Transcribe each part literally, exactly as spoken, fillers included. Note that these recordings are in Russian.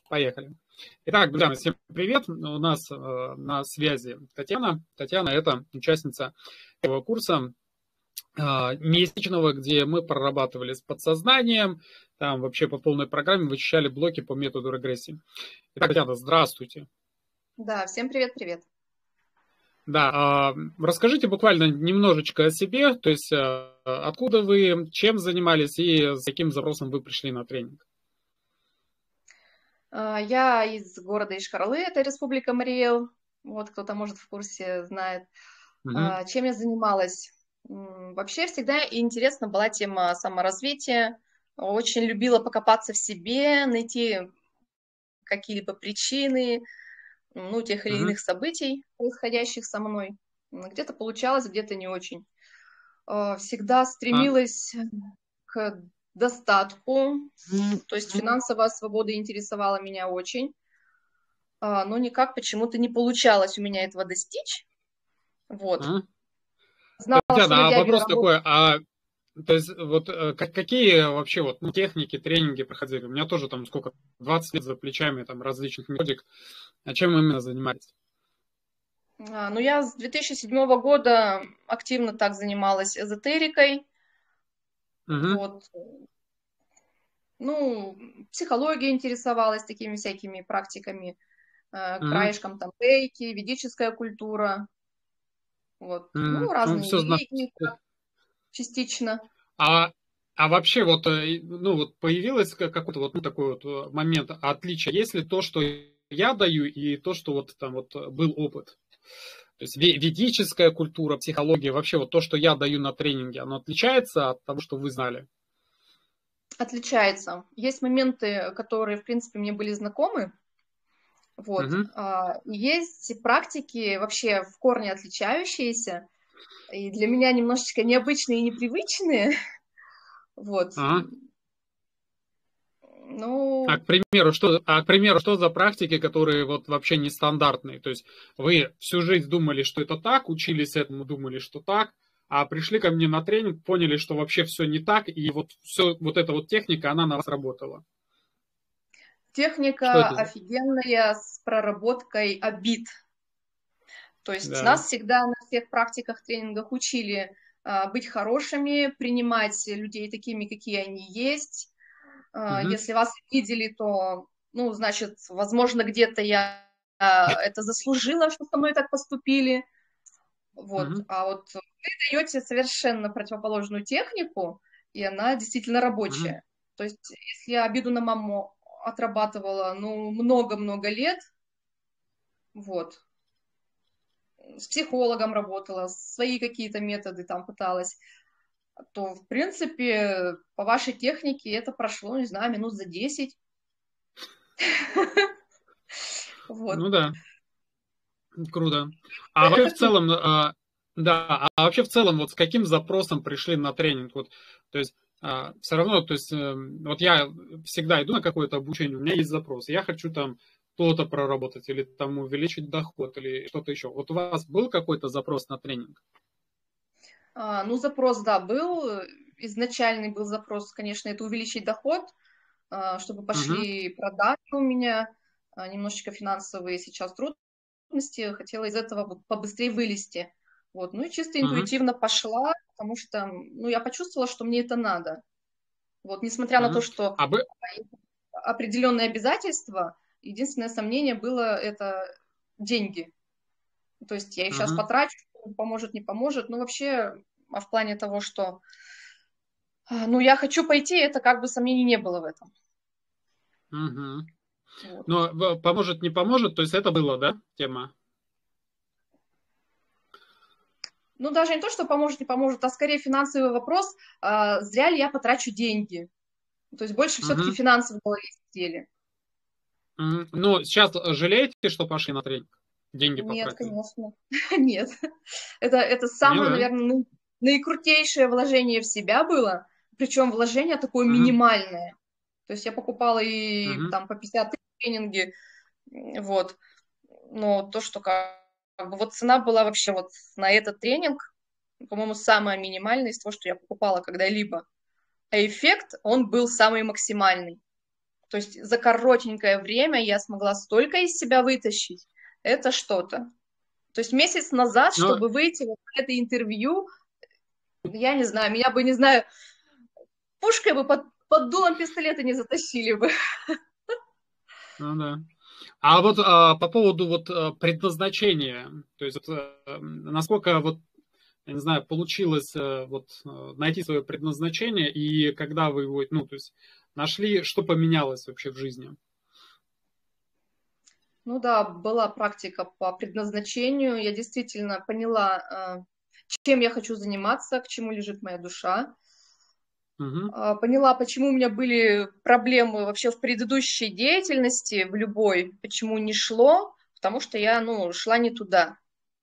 Поехали. Итак, друзья, всем привет. У нас э, на связи Татьяна. Татьяна– это участница этого курса э, месячного, где мы прорабатывали с подсознанием, там вообще по полной программе вычищали блоки по методу регрессии. Итак, Татьяна, здравствуйте. Да, всем привет-привет. Да, э, расскажите буквально немножечко о себе, то есть э, откуда вы, чем занимались и с каким запросом вы пришли на тренинг. Я из города Ишкарлы, это Республика Мариэл. Вот кто-то, может, в курсе знает. Угу. Чем я занималась? Вообще всегда интересна была тема саморазвития. Очень любила покопаться в себе, найти какие-либо причины, ну, тех или Угу. иных событий, происходящих со мной. Где-то получалось, где-то не очень. Всегда А... стремилась к достатку, то есть финансовая свобода интересовала меня очень, но никак почему-то не получалось у меня этого достичь. Вот. А? Знала, что Татьяна, на а дядю вопрос работаю. такой, а то есть вот как, какие вообще вот ну, техники, тренинги проходили? У меня тоже там сколько, двадцать лет за плечами там различных методик. А чем именно занимались? Ну, я с две тысячи седьмого года активно так занималась эзотерикой. Угу. Вот. Ну, психология интересовалась такими всякими практиками, Угу. краешком там рейки, ведическая культура. Вот. Ну, Угу. Ну, разные все знаю. религии частично. А, а вообще вот, ну, вот появилось какой-то вот ну, такой вот момент отличия. Есть ли то, что я даю, и то, что вот там вот был опыт? То есть ведическая культура, психология, вообще вот то, что я даю на тренинге, оно отличается от того, что вы знали? Отличается. Есть моменты, которые, в принципе, мне были знакомы. Вот. Угу. Есть практики вообще в корне отличающиеся, и для меня немножечко необычные и непривычные. Вот. Ага. А Ну, к примеру, что, а, к примеру, что за практики, которые вот вообще нестандартные? То есть вы всю жизнь думали, что это так, учились этому, думали, что так, а пришли ко мне на тренинг, поняли, что вообще все не так, и вот все, вот эта вот техника, она на вас работала. Что техника это за? офигенная с проработкой обид. То есть Да. нас всегда на всех практиках, тренингах учили а, быть хорошими, принимать людей такими, какие они есть. А, Угу. если вас видели, то, ну, значит, возможно, где-то я а, это заслужила, что со мной так поступили. Вот. Угу. А вот вы даете совершенно противоположную технику, и она действительно Угу. рабочая. То есть, если я обиду на маму отрабатывала, ну, много-много лет, вот, с психологом работала, свои какие-то методы там пыталась, то, в принципе, по вашей технике это прошло, не знаю, минут за десять. Вот. Ну да, круто. А вообще в целом, а, да, а вообще в целом вот с каким запросом пришли на тренинг? Вот, то есть а, все равно, то есть э, вот я всегда иду на какое-то обучение, у меня есть запрос, я хочу там то-то проработать или там увеличить доход или что-то еще. Вот у вас был какой-то запрос на тренинг? А, ну, запрос, да, был. Изначальный был запрос, конечно, это увеличить доход, а, чтобы Угу. пошли продажи у меня, а, немножечко финансовые сейчас трудности. Хотела из этого побыстрее вылезти. Вот. Ну и чисто Угу. интуитивно пошла, потому что, ну, я почувствовала, что мне это надо. Вот, несмотря на то, Угу. что А бы... определенные обязательства, единственное сомнение было это деньги. То есть я их сейчас Угу. потрачу, поможет, не поможет. Ну, вообще, а в плане того, что, ну, я хочу пойти, это как бы сомнений не было в этом. Угу. Вот. Но поможет, не поможет, то есть это было, да, тема? Ну, даже не то, что поможет, не поможет, а скорее финансовый вопрос, а, зря ли я потрачу деньги. То есть больше все-таки Угу. финансы в голове сидели. Угу. Ну, сейчас жалеете, что пошли на тренинг? Деньги Нет, потратили? конечно, нет. Это, это Не, самое, да? наверное, ну, наикрутейшее вложение в себя было, причем вложение такое Угу. минимальное. То есть я покупала и Угу. там по пятьдесят тысяч тренинги, вот. Но то, что как, как бы вот цена была вообще вот на этот тренинг, по-моему, самая минимальная из того, что я покупала когда-либо. А эффект, он был самый максимальный. То есть за коротенькое время я смогла столько из себя вытащить. Это что-то. То есть месяц назад, Но, чтобы выйти вот на это интервью, я не знаю, меня бы, не знаю, пушкой бы под, под дулом пистолета не затащили бы. ну да. А вот а, по поводу вот а, предназначения, то есть вот, а, насколько вот, я не знаю, получилось а, вот а, найти свое предназначение, и когда вы его, ну, то есть нашли, что поменялось вообще в жизни? Ну да, была практика по предназначению. Я действительно поняла, чем я хочу заниматься, к чему лежит моя душа. Угу. Поняла, почему у меня были проблемы вообще в предыдущей деятельности, в любой, почему не шло, потому что я, ну, шла не туда.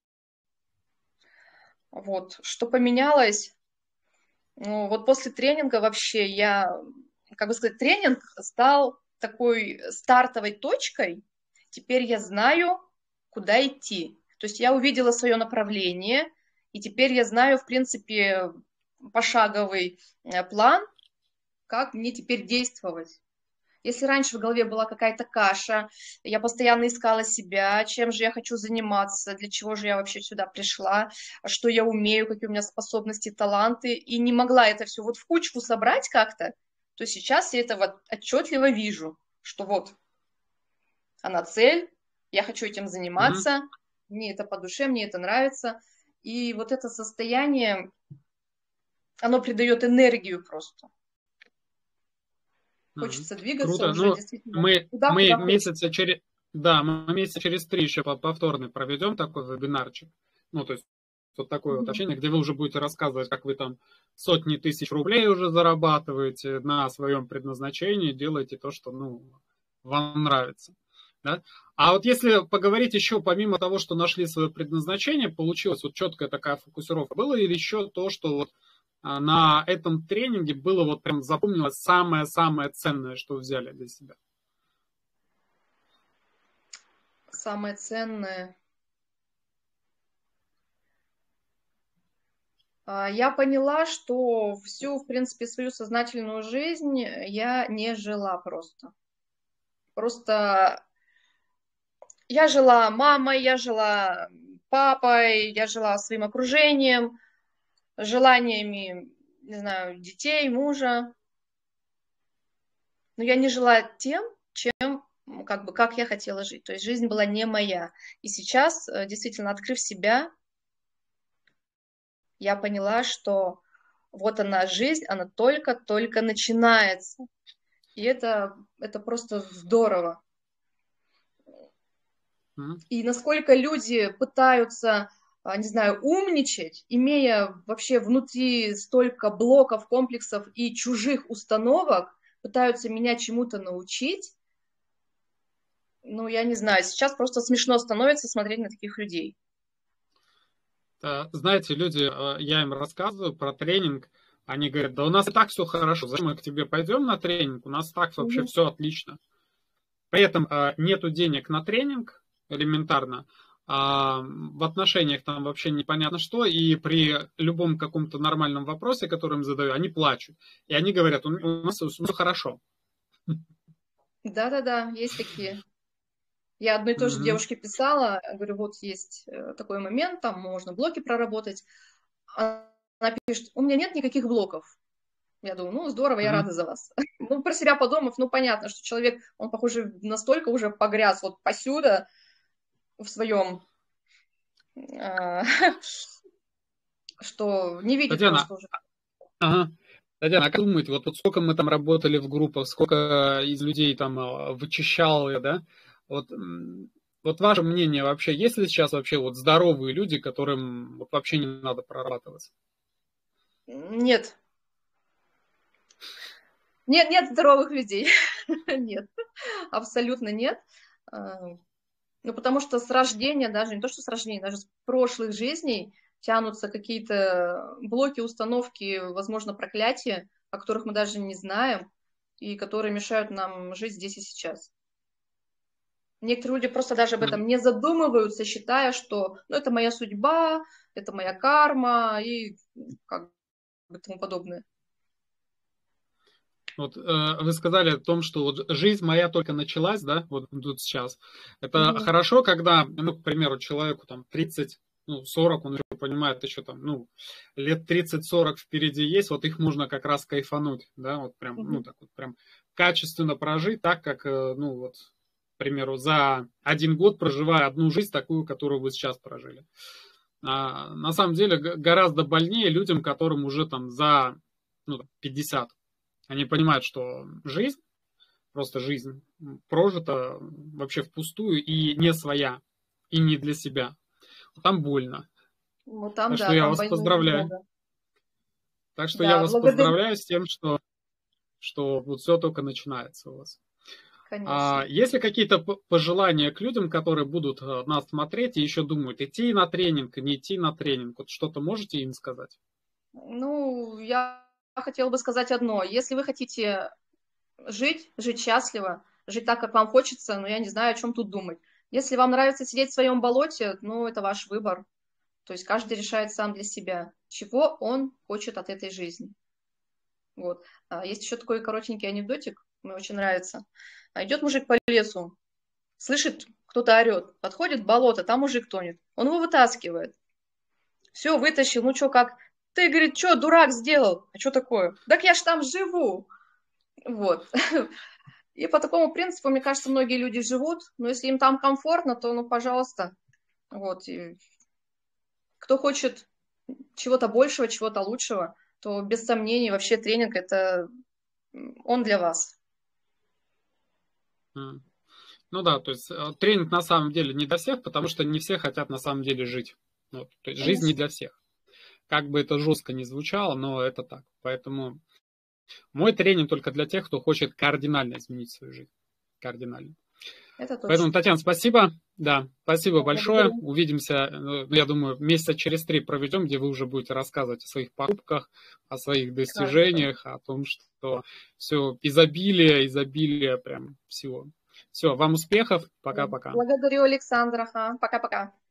Вот. Что поменялось? Ну, вот после тренинга вообще я, как бы сказать, тренинг стал такой стартовой точкой. Теперь я знаю, куда идти. То есть я увидела свое направление, и теперь я знаю, в принципе, пошаговый э, план, как мне теперь действовать. Если раньше в голове была какая-то каша, я постоянно искала себя, чем же я хочу заниматься, для чего же я вообще сюда пришла, что я умею, какие у меня способности, таланты, и не могла это все вот в кучку собрать как-то, то сейчас я это вот отчетливо вижу, что вот она цель, я хочу этим Угу. заниматься, мне это по душе, мне это нравится, и вот это состояние, оно придает энергию просто. Угу. Хочется двигаться Круто. уже Ну, действительно мы, туда, мы куда хочется. месяца через, да, мы месяца через три еще повторный проведем такой вебинарчик. Ну, то есть вот такое вот общение, где вы уже будете рассказывать, как вы там сотни тысяч рублей уже зарабатываете на своем предназначении, делаете то, что, ну, вам нравится. Да? А вот если поговорить еще, помимо того, что нашли свое предназначение, получилась вот четкая такая фокусировка, было ли еще то, что вот а, на этом тренинге было вот прям запомнилось самое-самое ценное, что взяли для себя? Самое ценное. А, Я поняла, что всю, в принципе, свою сознательную жизнь я не жила просто. Просто я жила мамой, я жила папой, я жила своим окружением, желаниями, не знаю, детей, мужа. Но я не жила тем, чем, м, как бы, как я хотела жить. То есть жизнь была не моя. И сейчас, э, действительно, открыв себя, я поняла, что вот она жизнь, она только-только начинается. И это, это просто здорово. М? И насколько люди пытаются, а, не знаю, умничать, имея вообще внутри столько блоков, комплексов и чужих установок, пытаются меня чему-то научить, ну, я не знаю, сейчас просто смешно становится смотреть на таких людей. Да, знаете, люди, э, я им рассказываю про тренинг, они говорят, да у нас и так все хорошо, зачем мы к тебе пойдем на тренинг, у нас так вообще Мгм. все отлично. При этом э, нету денег на тренинг элементарно, а в отношениях там вообще непонятно что, и при любом каком-то нормальном вопросе, который им задаю, они плачут. И они говорят, у у нас все хорошо. Да-да-да, есть такие. Я одной тоже Мгм. девушке писала, говорю, вот есть э, такой момент, там можно блоки проработать. Она пишет, у меня нет никаких блоков. Я думаю, ну, здорово, я Мгм. рада за вас. Ну, про себя подумав, ну, понятно, что человек, он, похоже, настолько уже погряз вот посюда в своем, а, что не видит Татьяна, просто уже. ага. Татьяна, а как думаете, вот, вот сколько мы там работали в группах, сколько из людей там а, вычищал я, да? Вот, м, вот ваше мнение вообще, есть ли сейчас вообще вот здоровые люди, которым вот вообще не надо прорабатывать? Нет, нет, нет здоровых людей. Нет, абсолютно нет. А, Ну, потому что с рождения, даже не то, что с рождения, даже с прошлых жизней тянутся какие-то блоки, установки, возможно, проклятия, о которых мы даже не знаем, и которые мешают нам жить здесь и сейчас. Некоторые люди просто даже об Ну, этом не задумываются, считая, что ну, это моя судьба, это моя карма и как бы тому подобное. Вот э, вы сказали о том, что вот жизнь моя только началась, да, вот тут сейчас. Это Мгм. хорошо, когда, ну, к примеру, человеку там тридцать, ну, сорок, он еще понимает, еще там, ну, лет тридцать-сорок впереди есть, вот их можно как раз кайфануть, да, вот прям, ну, Мгм. так вот прям качественно прожить, так как, э, ну, вот, к примеру, за один год проживая одну жизнь, такую, которую вы сейчас прожили. А, на самом деле г- гораздо больнее людям, которым уже там за, ну, пятьдесят. Они понимают, что жизнь, просто жизнь прожита вообще впустую и не своя, и не для себя. Там больно. Ну, там, Так что да, я там вас больно поздравляю. много. Так что я Да, вас благодарю, поздравляю с тем, что, что вот все только начинается у вас. А конечно. есть ли какие-то п- пожелания к людям, которые будут э, нас смотреть и еще думают, идти на тренинг, не идти на тренинг? Вот что-то можете им сказать? Ну, я хотела бы сказать одно. Если вы хотите жить, жить счастливо, жить так, как вам хочется, ну, я не знаю, о чем тут думать. Если вам нравится сидеть в своем болоте, ну, это ваш выбор. То есть каждый решает сам для себя, чего он хочет от этой жизни. Вот. А есть еще такой коротенький анекдотик, мне очень нравится. А идет мужик по лесу, слышит, кто-то орет, подходит болото, там мужик тонет. Он его вытаскивает. Все, вытащил, ну что, как? Ты, говорит, что, дурак сделал? А что такое? Так я ж там живу. Вот. И по такому принципу, мне кажется, многие люди живут, но если им там комфортно, то, ну, пожалуйста. Вот. И кто хочет чего-то большего, чего-то лучшего, то без сомнений вообще тренинг это он для вас. М. Ну да, то есть э, тренинг на самом деле не для всех, потому что не все хотят на самом деле жить. Вот. То есть жизнь не Конечно. для всех. Как бы это жестко не звучало, но это так. Поэтому мой тренинг только для тех, кто хочет кардинально изменить свою жизнь. Кардинально. Это Поэтому, точно. Татьяна, спасибо. Да, спасибо Да, большое. благодарю. Увидимся, ну, я думаю, месяца через три проведем, где вы уже будете рассказывать о своих покупках, о своих Хорошо. достижениях, о том, что все изобилие, изобилие прям всего. Все, вам успехов. Пока-пока. Благодарю, Александра. Ага. Пока-пока.